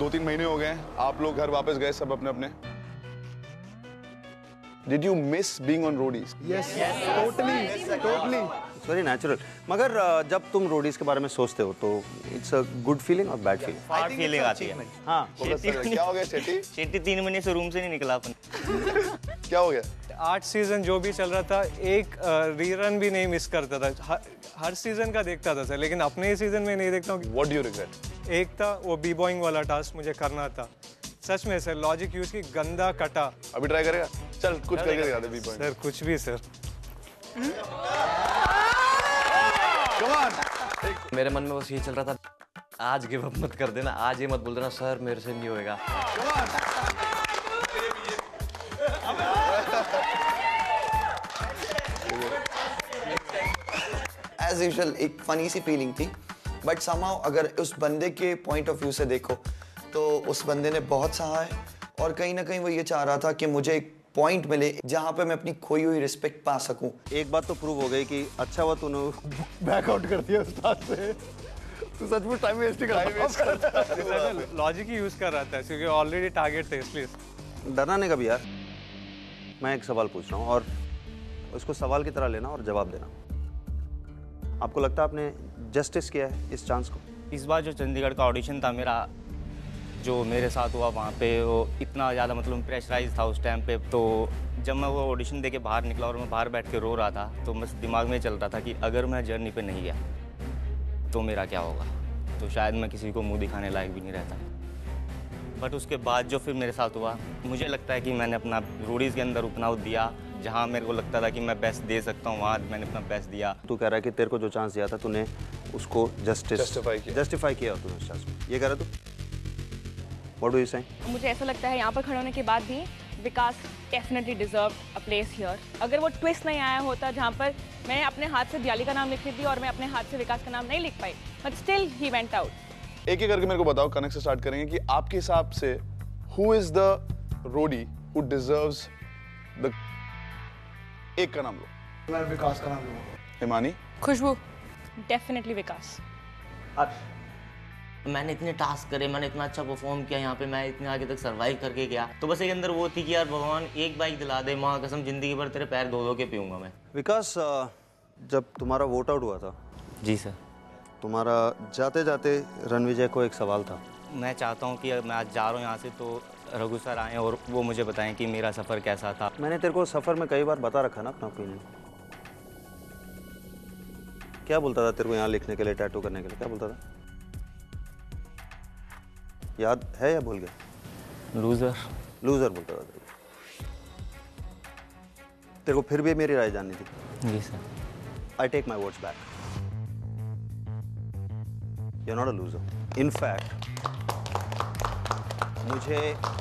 2-3 महीने हो गए हैं, आप लोग घर वापस गए सब अपने अपने। Did you miss being on roadies? Yes, totally. It's very natural. मगर जब तुम रोडीज के बारे में सोचते हो तो इट्स अ गुड फीलिंग और बैड फीलिंग? हार्ड फीलिंग आती है। हाँ, क्या हो गया शेट्टी? शेट्टी 3 महीने से रूम से नहीं निकला अपन। क्या हो गया? 8 सीजन जो भी चल रहा था, एक रीरन भी नहीं मिस करता था। हर सीजन का देखता था सर, लेकिन अपने ही सीजन में नहीं देखता हूँ। What do you regret? एक था वो बी बॉइंग वाला टास्क मुझे करना था। सच में सर, लॉजिक यूज की गंदा कटा। अभी ट्राई करेगा? चल कुछ करके दिखा दे बी पॉइंट। सर कुछ भी सर। Come on! मेरे मन में बस ये चल रहा था, आज गिव अप मत कर देना, आज ये मत बोल देना सर मेरे से नहीं होएगा। एज यूजुअल एक फनी सी फीलिंग थी, बट समहाउ अगर उस बंदे के पॉइंट ऑफ व्यू से देखो तो उस बंदे ने बहुत सहा है और कहीं ना कहीं वो ये चाह रहा था कि मुझे एक पॉइंट मिले जहाँ पे मैं अपनी खोई हुई रिस्पेक्ट पा सकूं। एक बात तो प्रूव हो गई कि अच्छा हुआ तूने बैकआउट कर दिया उस टास्क से। तू सचमुच टाइम वेस्ट कर रहा है। लॉजिक ही यूज कर रहा था क्योंकि ऑलरेडी टारगेट थे इसलिए। डरना नहीं कभी यार। मैं एक सवाल पूछ रहा हूँ और उसको सवाल की तरह लेना और जवाब देना। आपको लगता है आपने जस्टिस किया है इस चांस को? इस बार जो चंडीगढ़ का ऑडिशन था मेरा, जो मेरे साथ हुआ वहाँ पे, वो इतना ज़्यादा मतलब प्रेशराइज था उस टाइम पे। तो जब मैं वो ऑडिशन दे के बाहर निकला और मैं बाहर बैठ के रो रहा था, तो बस दिमाग में चल रहा था कि अगर मैं जर्नी पे नहीं गया तो मेरा क्या होगा, तो शायद मैं किसी को मुंह दिखाने लायक भी नहीं रहता। बट उसके बाद जो फिर मेरे साथ हुआ, मुझे लगता है कि मैंने अपना रोडीज़ के अंदर उतना दिया जहाँ मेरे को लगता था कि मैं बेस्ट दे सकता हूँ, वहाँ मैंने अपना बेस्ट दिया। तू कह रहा है कि तेरे को जो चांस दिया था तूने उसको जस्टिफाई किया तूने उस चांस को, ये कह रहा तू? What do you say? मुझे ऐसा लगता है यहाँ पर खड़े होने के बाद भी Vikas definitely deserve a place here. अगर वो ट्विस्ट नहीं आया होता जहाँ पर मैं अपने हाथ से दियाली का नाम लिख रही थी और मैं अपने हाथ से विकास का नाम नहीं लिख पाई, but still he went out. एक एक करके मेरे को बताओ, कनेक्ट से स्टार्ट करेंगे कि आपके हिसाब से who is the roadie who deserves the. एक का नाम लो। मैं विकास का नाम लूंगा। हिमानी? खुशबू। डेफिनेटली विकास। मैंने इतने टास्क करे, मैंने इतना अच्छा परफॉर्म किया यहाँ पे, मैं इतने आगे तक सरवाइव करके गया, तो बस एक अंदर वो थी कि यार भगवान एक बाइक दिला दे, माँ कसम जिंदगी भर तेरे पैर धो धो के पीऊंगा मैं। विकास, जब तुम्हारा वोट आउट हुआ था, जी सर, तुम्हारा जाते जाते रणविजय को एक सवाल था। मैं चाहता हूँ कि मैं आज जा रहा हूँ यहाँ से तो रघु सर आएँ और वो मुझे बताएं कि मेरा सफ़र कैसा था। मैंने तेरे को सफ़र में कई बार बता रखा ना अपना ओपिनियन। क्या बोलता था तेरे को यहाँ लिखने के लिए, टैटू करने के लिए, क्या बोलता था? याद है या भूल गया? लूज़र बोलता था तेरे को। फिर भी मेरी राय जाननी थी। जी sir. I take my words back, you are not a loser. In fact मुझे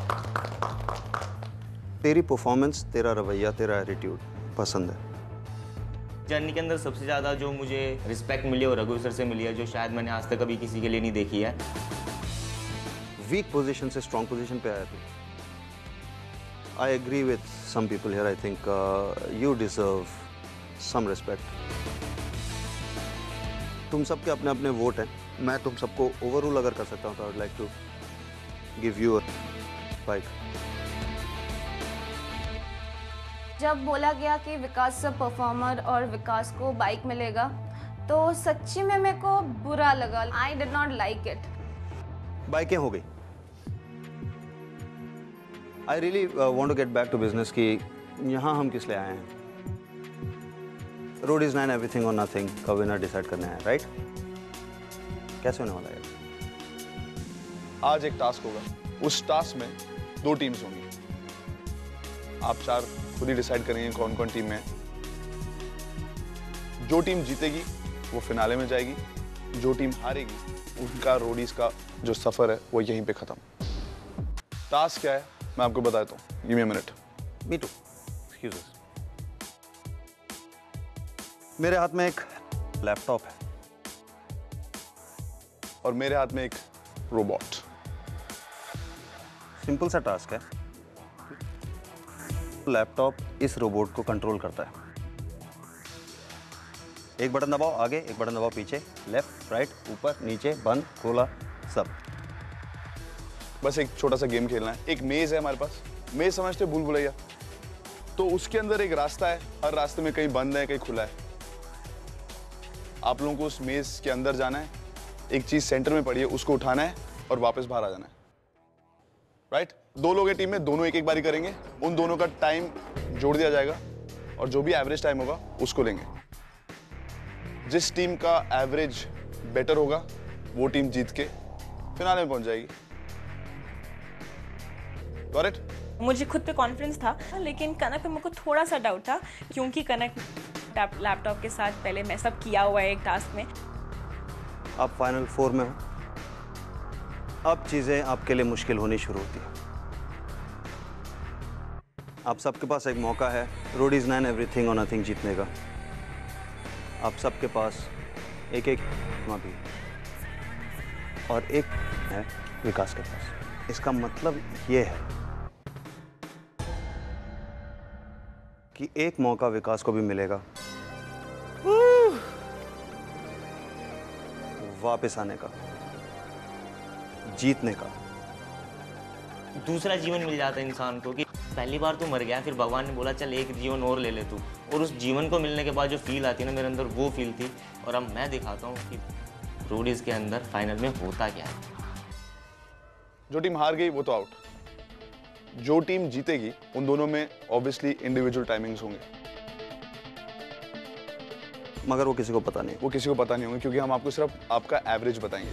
तेरी परफॉर्मेंस, तेरा रवैया, तेरा एटीट्यूड पसंद है। जर्नी के अंदर सबसे ज़्यादा जो मुझे रिस्पेक्ट मिली और रघु सर से मिली है, जो शायद मैंने आज तक कभी किसी के लिए नहीं देखी है। वीक पोजीशन से स्ट्रॉन्ग पोजीशन पे आया तू। I agree with some people here, I think you deserve some respect. तुम सबके अपने अपने वोट हैं, मैं तुम सबको ओवररूल अगर कर सकता हूँ तो I would like to give you a bike. जब बोला गया कि विकास सब परफॉर्मर और विकास को बाइक मिलेगा, तो सच्ची में मेरे को बुरा लगा। I did not like it. बाइकें हो गई। I really want to get back to business कि यहाँ हम किस लिए आए हैं। रोड इज नाइन एवरीथिंग और नथिंग का विनर डिसाइड करना है, राइट? कैसे होने वाला है? आज एक टास्क होगा, उस टास्क में 2 टीम्स होंगी। आप 4 खुद ही डिसाइड करेंगे कौन कौन टीम में है। जो टीम जीतेगी वो फिनाले में जाएगी, जो टीम हारेगी उनका रोडीज का जो सफर है वो यहीं पे खत्म। टास्क क्या है मैं आपको बताता हूँ। Give me a minute. Me too, excuse us. मेरे हाथ में एक लैपटॉप है और मेरे हाथ में एक रोबोट। सिंपल सा टास्क है। लैपटॉप इस रोबोट को कंट्रोल करता है। एक बटन दबाओ आगे, एक बटन दबाओ पीछे, लेफ्ट राइट ऊपर नीचे बंद खोला सब। बस एक छोटा सा गेम खेलना है। एक मेज है हमारे पास, मेज समझते भूल भुलैया, तो उसके अंदर एक रास्ता है, हर रास्ते में कहीं बंद है कहीं खुला है। आप लोगों को उस मेज के अंदर जाना है, एक चीज सेंटर में पड़ी है उसको उठाना है और वापस बाहर आ जाना है। राइट? 2 लोग हैं टीम में, दोनों एक बारी करेंगे, उन दोनों का टाइम जोड़ दिया जाएगा और जो भी एवरेज टाइम होगा उसको लेंगे। जिस टीम का एवरेज बेटर होगा वो टीम जीत के फिनाले में पहुंच जाएगी। Got it? मुझे खुद पे कॉन्फिडेंस था, लेकिन कनक पे मुझको थोड़ा सा डाउट था, क्योंकि कनक लैपटॉप के साथ पहले मैं सब किया हुआ है एक टास्क में। आप फाइनल 4 में हो, अब चीज़ें आपके लिए मुश्किल होनी शुरू होती है। आप सबके पास एक मौका है रोडीज 9 एवरीथिंग और नथिंग जीतने का। आप सबके पास एक भी और एक है विकास के पास। इसका मतलब ये है कि एक मौका विकास को भी मिलेगा वापस आने का, जीतने का। दूसरा जीवन मिल जाता है इंसान को कि पहली बार तो मर गया, फिर भगवान ने बोला चल एक जीवन और ले ले तू, और उस जीवन को मिलने के बाद जो फील आती है ना मेरे अंदर, वो फील थी। और अब मैं दिखाता हूँ कि रोडीज के अंदर फाइनल में होता क्या है। जो टीम हार गई वो तो आउट, जो टीम जीतेगी उन दोनों में ऑब्वियसली इंडिविजुअल टाइमिंग्स होंगे, मगर वो किसी को पता नहीं। वो किसी को पता नहीं होंगे क्योंकि हम आपको सिर्फ आपका एवरेज बताएंगे।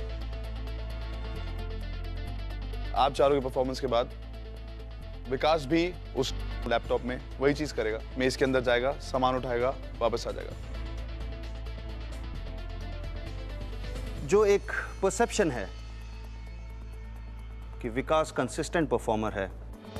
आप चारों की परफॉर्मेंस के बाद विकास भी उस लैपटॉप में वही चीज करेगा, मेज के अंदर जाएगा, सामान उठाएगा, वापस आ जाएगा। जो एक परसेप्शन है कि विकास कंसिस्टेंट परफॉर्मर है,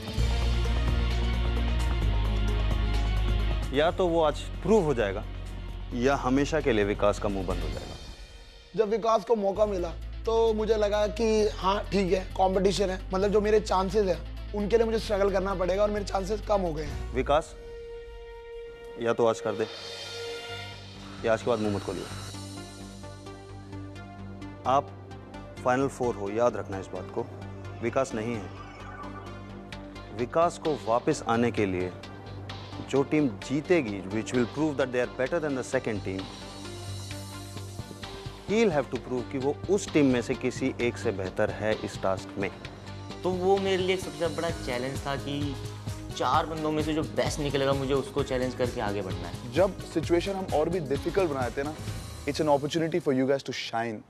या तो वो आज प्रूव हो जाएगा या हमेशा के लिए विकास का मुंह बंद हो जाएगा। जब विकास को मौका मिला तो मुझे लगा कि हाँ ठीक है, कंपटीशन है, मतलब जो मेरे चांसेस है उनके लिए मुझे स्ट्रगल करना पड़ेगा और मेरे चांसेस कम हो गए हैं। विकास या तो आज कर दे या आज के बाद मुंह मत खोलिए। आप फाइनल 4 हो, याद रखना इस बात को। विकास नहीं है। विकास को वापस आने के लिए जो टीम जीतेगी, which will prove that they are better than the second team, he will have to prove कि वो उस टीम में से किसी एक से बेहतर है इस टास्क में। तो वो मेरे लिए सबसे बड़ा चैलेंज था कि 4 बंदों में से जो बेस्ट निकलेगा मुझे उसको चैलेंज करके आगे बढ़ना है। जब सिचुएशन हम और भी डिफिकल्ट बना देते हैं ना, it's an opportunity for you guys to shine.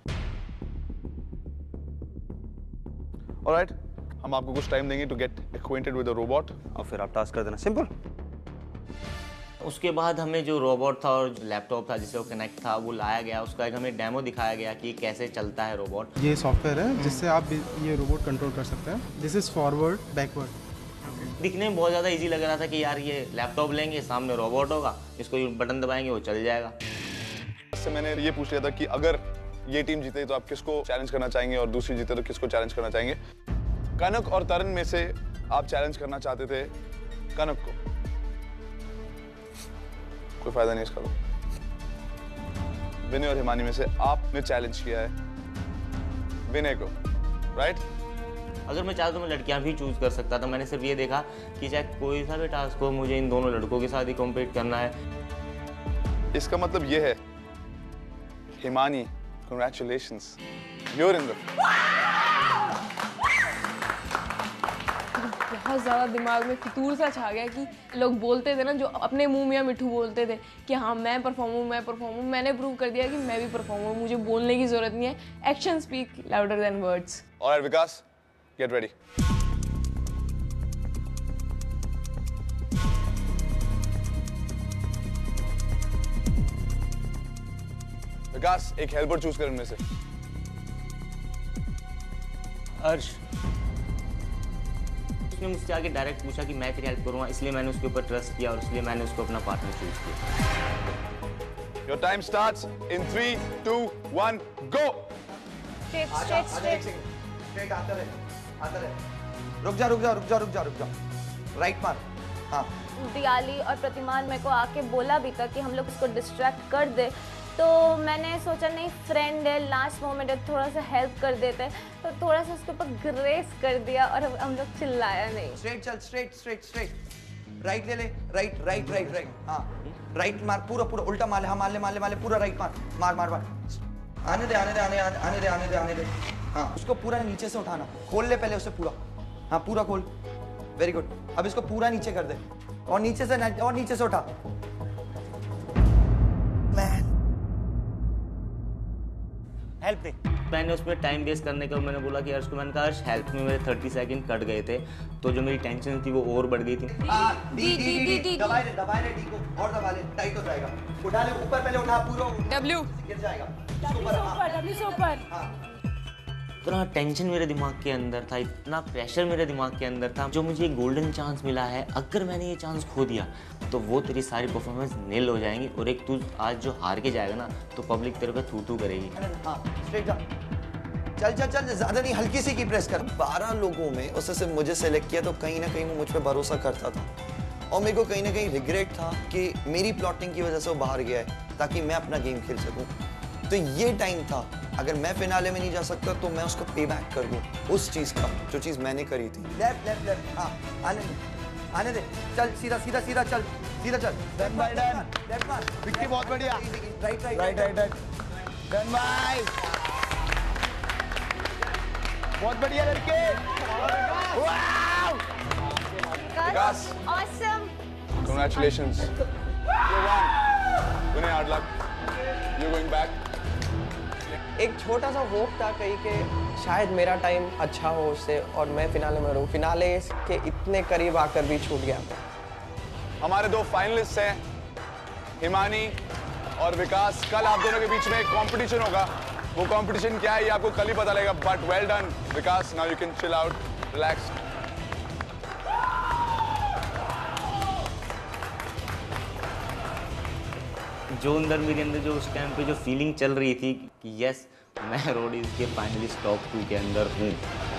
Alright, हम आपको कुछ टाइम देंगे to get acquainted with the robot और फिर आप टास्क कर देना, सिंपल। उसके बाद हमें जो रोबोट था और लैपटॉप था जिससे वो कनेक्ट था वो लाया गया, उसका एक हमें डेमो दिखाया गया कि कैसे चलता है रोबोट। ये सॉफ्टवेयर है जिससे आप ये रोबोट कंट्रोल कर सकते हैं। This is forward backward. दिखने में बहुत ज़्यादा इजी लग रहा था कि यार ये लैपटॉप लेंगे, सामने रोबोट होगा, इसको बटन दबाएंगे वो चल जाएगा। इससे मैंने ये पूछ लिया था कि अगर ये टीम जीते तो आप किसको चैलेंज करना चाहेंगे और दूसरी जीते तो किसको चैलेंज करना चाहेंगे। कनक और तरन में से आप चैलेंज करना चाहते थे कनक को, कोई फायदा नहीं इसका। तो विनय और हिमानी में से आपने चैलेंज किया है विनय को, राइट? अगर मैं चाहता तो मैं लड़कियां भी चूज कर सकता था। मैंने सिर्फ ये देखा कि चाहे कोई सा भी टास्क हो मुझे इन दोनों लड़कों के साथ ही कॉम्पीट करना है। इसका मतलब ये है Himani, congratulations, you're in the बहुत ज़्यादा दिमाग में फितूर सा छा गया कि लोग बोलते थे ना, जो अपने मुंह में मिठू बोलते थे कि हाँ मैं परफॉर्म हूँ, मैंने प्रूव कर दिया कि मैं भी परफॉर्म हूँ, मुझे बोलने की ज़रूरत नहीं है। Action speak louder than words. Alright Vikas, get ready. Vikas, एक हेल्पर चूज कर इनमें से। अर्श। उसने मुझसे आके डायरेक्ट पूछा कि मैं तेरी हेल्प करूँगा, इसलिए मैंने उसके ऊपर ट्रस्ट किया और इसलिए मैंने उसको अपना पार्टनर चूज किया। Your time starts in 3, 2, 1, go. Straight आते रहे। रुक जा। राइट मार। हाँ। दियाली और प्रतिमान मेरे को आके बोला भी था कि हम लोग उसको डिस्ट्रैक्ट कर दे, तो मैंने सोचा नहीं फ्रेंड है, लास्ट मोमेंट है, थोड़ा सा हेल्प कर देते, तो थोड़ा सा उसके ऊपर ग्रेस कर दिया और हम लोग चिल्लाया नहीं। स्ट्रेट चल, स्ट्रेट स्ट्रेट स्ट्रेट, राइट ले ले, राइट राइट राइट राइट, हाँ राइट मार, पूरा पूरा उल्टा मार ले, हाँ मार ले मार ले मार ले, पूरा राइट मार मार मार मार, आने दे आने दे आने आने दे आने दे आने दे, हाँ उसको पूरा नीचे से उठाना, खोल ले पहले उसे पूरा, हाँ पूरा खोल, वेरी गुड। अब इसको पूरा नीचे कर दे और नीचे से उठा। हेल्प दे। मैंने उसमें टाइम वेस्ट करने का मैंने बोला कि अर्श को, मैंने कहा अर्श हेल्प में मेरे 30 सेकंड कट गए थे, तो जो मेरी टेंशन थी वो और बढ़ गई थी। डी दबा ले डी को, और दबा ले, टाइट हो जाएगा, उठा ले ऊपर, पहले उठा पूरा, डब्ल्यू गिर जाएगा, डब्ल्यू से ऊपर। इतना टेंशन मेरे दिमाग के अंदर था, इतना प्रेशर मेरे दिमाग के अंदर था, जो मुझे एक गोल्डन चांस मिला है, अगर मैंने ये चांस खो दिया तो वो तेरी सारी परफॉर्मेंस नील हो जाएंगी, और एक तू आज जो हार के जाएगा ना तो पब्लिक तेरे पे थू करेगी। हाँ स्ट्रेट जा, चल चल चल, ज्यादा नहीं, हल्की सी की प्रेस कर। 12 लोगों में उसने सिर्फ मुझे सेलेक्ट किया, तो कहीं ना कहीं वो मुझ पर भरोसा करता था, और मेरे को कहीं ना कहीं रिग्रेट था कि मेरी प्लॉटिंग की वजह से वो बाहर गया है, ताकि मैं अपना गेम खेल सकूं। तो ये टाइम था, अगर मैं फिनाले में नहीं जा सकता तो मैं उसको पे बैक कर दूं उस चीज़ का, जो चीज़ मैंने करी थी। लेफ्ट लेफ्ट लेफ्ट, हाँ आने दे, चल सीधा सीधा सीधा चल, सीधा चल, डन बाय डन, लेफ्ट मार, विक्की बहुत बढ़िया, right right right right, done bye, बहुत बढ़िया लड़के, wow, Vikas, awesome, congratulations, you won, winning hard luck, you're going back. एक छोटा सा होप था कहीं के शायद मेरा टाइम अच्छा हो उससे और मैं फिनाले में रहूं, फिनाले के इतने करीब आकर भी छूट गया। हमारे 2 फाइनलिस्ट हैं, हिमानी और विकास। कल आप दोनों के बीच में एक कंपटीशन होगा, वो कंपटीशन क्या है ये आपको कल ही पता लगेगा, but well done Vikas, now you can chill out, relax. जो अंदर मेरे अंदर जो उस टाइम पे जो फीलिंग चल रही थी कि यस मैं रोडीज के फाइनलिस्ट टॉप 2 के अंदर हूँ,